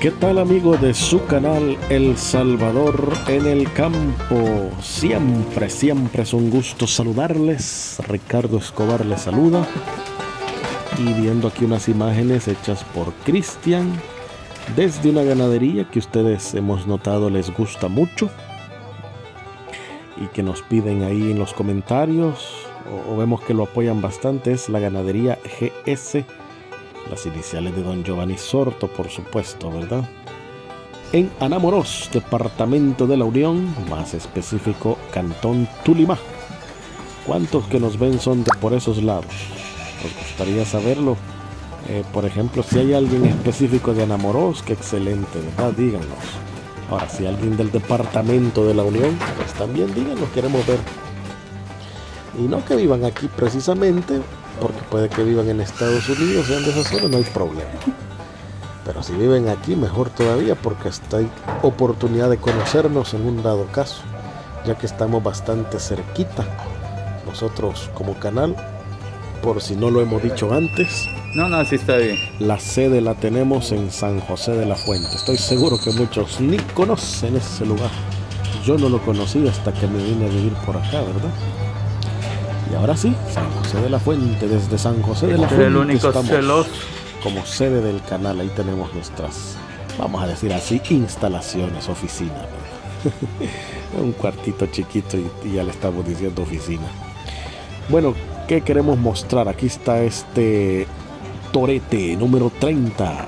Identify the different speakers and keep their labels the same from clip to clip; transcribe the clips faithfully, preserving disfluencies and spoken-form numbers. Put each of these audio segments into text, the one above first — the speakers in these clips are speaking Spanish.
Speaker 1: ¿Qué tal, amigos de su canal El Salvador en el Campo? Siempre, siempre es un gusto saludarles. Ricardo Escobar les saluda. Y viendo aquí unas imágenes hechas por Cristian desde una ganadería que ustedes hemos notado les gusta mucho y que nos piden ahí en los comentarios, o, o vemos que lo apoyan bastante. Es la ganadería G S, las iniciales de don Giovanni Sorto, por supuesto, ¿verdad? En Anamoros, departamento de la Unión, más específico, Cantón Tulimá. ¿Cuántos que nos ven son de por esos lados? Nos gustaría saberlo. Eh, por ejemplo, si hay alguien específico de Anamoros, qué excelente, ¿verdad? Díganos. Ahora, si alguien del departamento de la Unión, pues también díganos, queremos ver. Y no que vivan aquí precisamente, porque puede que vivan en Estados Unidos, sean de esa zona, no hay problema. Pero si viven aquí, mejor todavía, porque hasta hay oportunidad de conocernos en un dado caso, ya que estamos bastante cerquita. Nosotros como canal, por si no lo hemos dicho antes,
Speaker 2: no, no, sí está bien.
Speaker 1: La sede la tenemos en San José de la Fuente. Estoy seguro que muchos ni conocen ese lugar. Yo no lo conocí hasta que me vine a vivir por acá, ¿verdad? Y ahora sí, San José de la Fuente. Desde San José de la Fuente
Speaker 2: el único
Speaker 1: estamos
Speaker 2: celoso
Speaker 1: como sede del canal. Ahí tenemos nuestras, vamos a decir así, instalaciones, oficinas, ¿verdad? Un cuartito chiquito y, y ya le estamos diciendo oficina. Bueno, ¿qué queremos mostrar? Aquí está este torete número treinta.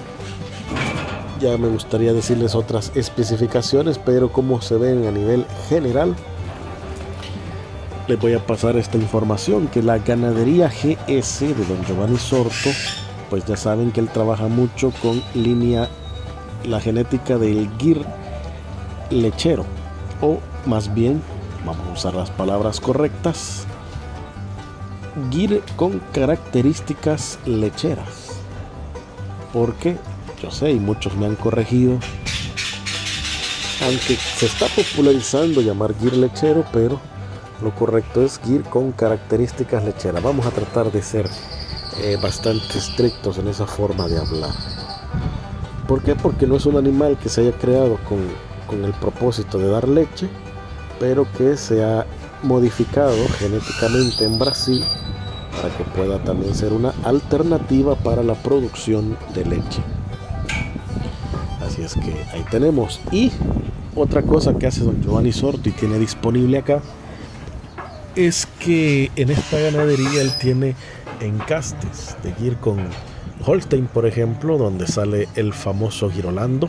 Speaker 1: Ya me gustaría decirles otras especificaciones, pero como se ven a nivel general, les voy a pasar esta información, que la ganadería G S de don Giovanni Sorto, pues ya saben que él trabaja mucho con línea, la genética del Gyr lechero, o más bien, vamos a usar las palabras correctas, Gyr con características lecheras. Porque yo sé, y muchos me han corregido, aunque se está popularizando llamar Gyr lechero, pero lo correcto es Gyr con características lecheras. Vamos a tratar de ser eh, bastante estrictos en esa forma de hablar. ¿Por qué? Porque no es un animal que se haya creado con, con el propósito de dar leche, pero que se ha modificado genéticamente en Brasil para que pueda también ser una alternativa para la producción de leche. Así es que ahí tenemos. Y otra cosa que hace don Giovanni Sorto y tiene disponible acá es que en esta ganadería él tiene encastes de Gyr con Holstein, por ejemplo, donde sale el famoso Girolando.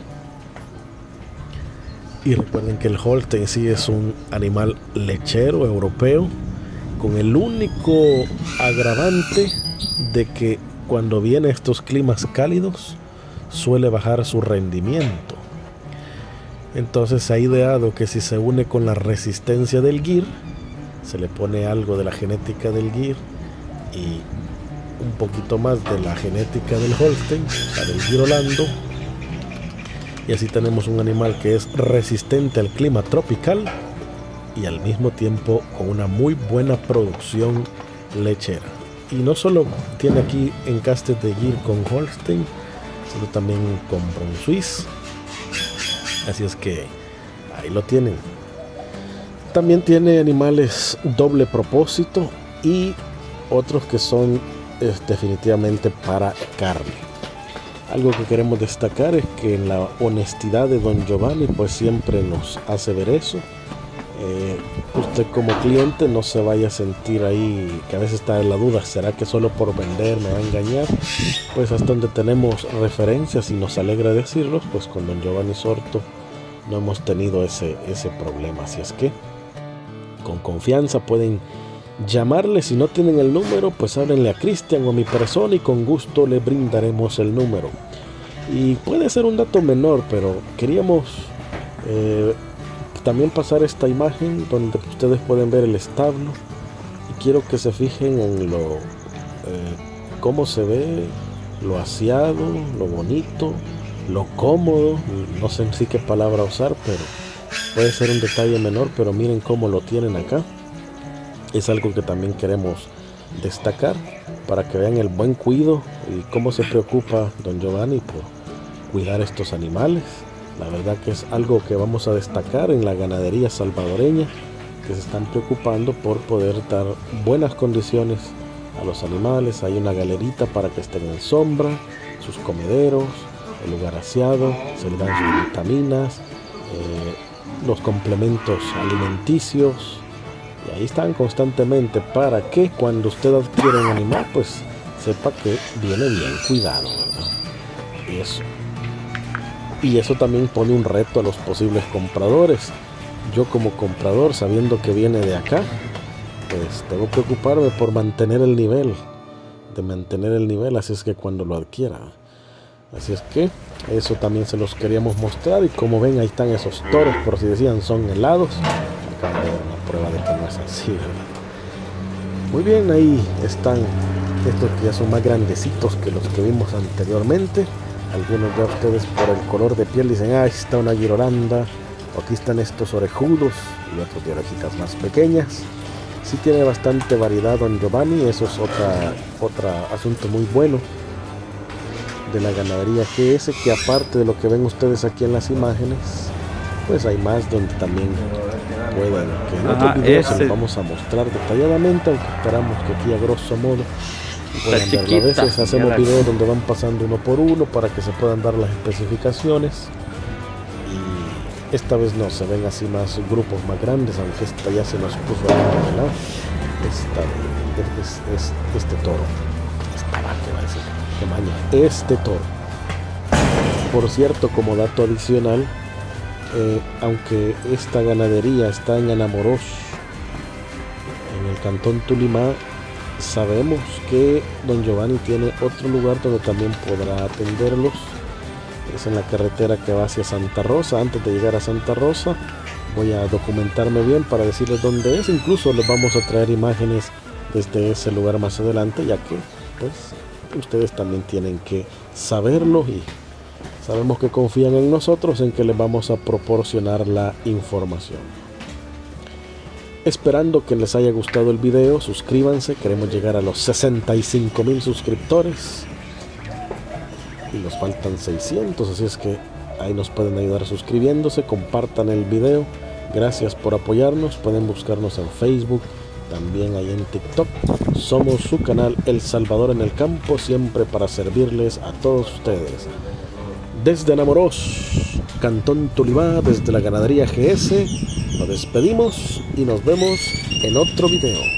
Speaker 1: Y recuerden que el Holstein sí es un animal lechero europeo, con el único agravante de que cuando viene estos climas cálidos suele bajar su rendimiento. Entonces se ha ideado que si se une con la resistencia del Gyr, se le pone algo de la genética del Gyr y un poquito más de la genética del Holstein, o sea, del Girolando, y así tenemos un animal que es resistente al clima tropical y al mismo tiempo con una muy buena producción lechera. Y no solo tiene aquí encastes de Gyr con Holstein, sino también con Brown Swiss. Así es que ahí lo tienen. También tiene animales doble propósito y otros que son es, definitivamente para carne. Algo que queremos destacar es que en la honestidad de don Giovanni pues siempre nos hace ver eso. Eh, usted como cliente no se vaya a sentir ahí que a veces está en la duda, ¿será que solo por vender me va a engañar? Pues hasta donde tenemos referencias y nos alegra decirlos, pues con don Giovanni Sorto no hemos tenido ese, ese problema. Así es que con confianza pueden llamarle. Si no tienen el número, pues háblenle a Cristian o a mi persona y con gusto le brindaremos el número. Y puede ser un dato menor, pero queríamos eh, también pasar esta imagen donde ustedes pueden ver el establo, y quiero que se fijen en lo eh, cómo se ve, lo aseado, lo bonito, lo cómodo. No sé en sí qué palabra usar, pero puede ser un detalle menor, pero miren cómo lo tienen acá. Es algo que también queremos destacar para que vean el buen cuidado y cómo se preocupa don Giovanni por cuidar estos animales. La verdad que es algo que vamos a destacar en la ganadería salvadoreña, que se están preocupando por poder dar buenas condiciones a los animales. Hay una galerita para que estén en sombra, sus comederos, el lugar aseado, se les dan sus vitaminas, eh, los complementos alimenticios, y ahí están constantemente para que cuando usted adquiere un animal, pues sepa que viene bien cuidado, ¿verdad? Y eso. Y eso también pone un reto a los posibles compradores. Yo como comprador, sabiendo que viene de acá, pues tengo que preocuparme por mantener el nivel, de mantener el nivel, así es que cuando lo adquiera. Así es que eso también se los queríamos mostrar. Y como ven, ahí están esos toros, por si decían, son helados. Acaban de dar una prueba de que no es así, ¿verdad? Muy bien, ahí están estos que ya son más grandecitos que los que vimos anteriormente. Algunos de ustedes por el color de piel dicen, ah, está una girolanda, o aquí están estos orejudos, y otros de orejitas más pequeñas. Sí tiene bastante variedad Don Giovanni, eso es otra, otra asunto muy bueno de la ganadería G S, que aparte de lo que ven ustedes aquí en las imágenes, pues hay más donde también pueden, que en otros videos se los vamos a mostrar detalladamente, aunque esperamos que aquí a grosso modo puedan verlo. A veces hacemos videos donde van pasando uno por uno para que se puedan dar las especificaciones, y esta vez no, se ven así más grupos más grandes, aunque esta ya se nos puso a de lado. Esta es, es, este toro, esta vaca va a decir, que maña, este toro. Por cierto, como dato adicional, eh, aunque esta ganadería está en Anamorós, en el cantón Tulimá, sabemos que Don Giovanni tiene otro lugar donde también podrá atenderlos. Es en la carretera que va hacia Santa Rosa. Antes de llegar a Santa Rosa, voy a documentarme bien para decirles dónde es. Incluso les vamos a traer imágenes desde ese lugar más adelante, ya que pues ustedes también tienen que saberlo, y sabemos que confían en nosotros, en que les vamos a proporcionar la información. Esperando que les haya gustado el video, suscríbanse, queremos llegar a los sesenta y cinco mil suscriptores y nos faltan seiscientos, así es que ahí nos pueden ayudar suscribiéndose, compartan el video. Gracias por apoyarnos, pueden buscarnos en Facebook, también ahí en TikTok. Somos su canal El Salvador en el Campo, siempre para servirles a todos ustedes. Desde Anamorós, Cantón Tulimá, desde la ganadería G S, nos despedimos y nos vemos en otro video.